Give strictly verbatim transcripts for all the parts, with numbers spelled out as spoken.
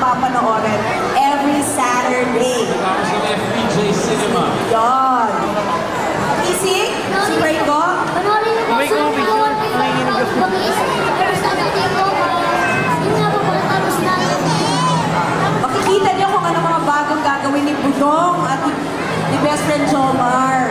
papanoorin every Saturday. Tapos ng F P J Cinema. Yan. Isig? Si Pringo? Panoorin niyo po sa Power Pag-iisip every Saturday po. Yun nga po pagkatapos natin. Makikita niyo kung ano mga bagong gagawin ni Budong at ni, ni Best Friend Jomar.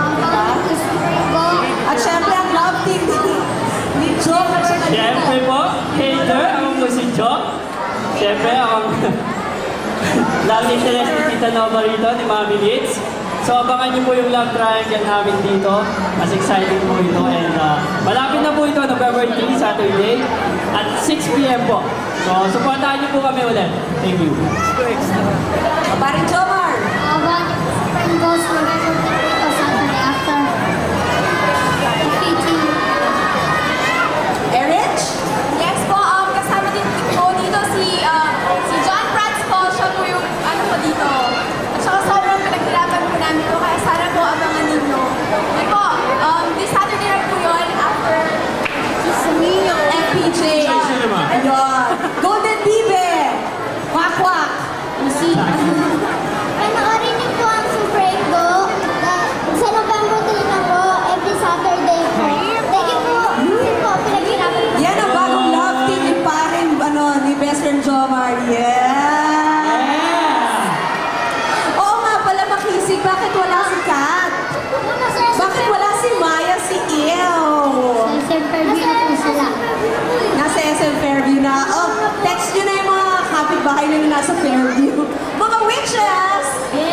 At syempre ang love team ni, ni Jom. Siyempre po, hater, ako po si Joe. Siyempre, ako love interest ni Tita Nova rito, ni Mami Litz. So, abangan niyo po yung love triangle namin dito. Mas exciting po ito. And uh, malapit na po ito, November third, Saturday, at six p m po. So, supportahan niyo po kami ulit. Thank you. Parin Jomar. Abangan niyo po sa friend ko sa November third o Saturday after F P G. Erich? Yes po, um, kasama din po dito si, uh, si John Prats po. Siya po yung ano po dito. At saka sobrang pinaghirapan po namin po. Kaya sana po abangan ninyo. Yan po, um, this Saturday na po yun after F P J. Cinema. Ayun. Golden Bibe. Kwak kwak. Si Panoorin niyo po ang Super Ego sa November three na po, every Saturday po. Thank you po. Kasi po, pinaghirapan po. Yan ang bagong love team ni parin, ano, ni Best Friend Jomar. Yes! Oo nga pala, Makisig, bakit wala si Kat? Bakit wala si Maya, si Il? Sir Fairview na po sila. Nasa S M Fairview na. Oh, text nyo na yung mga kapitbahay na nasa Fairview. Mga witches! Yes.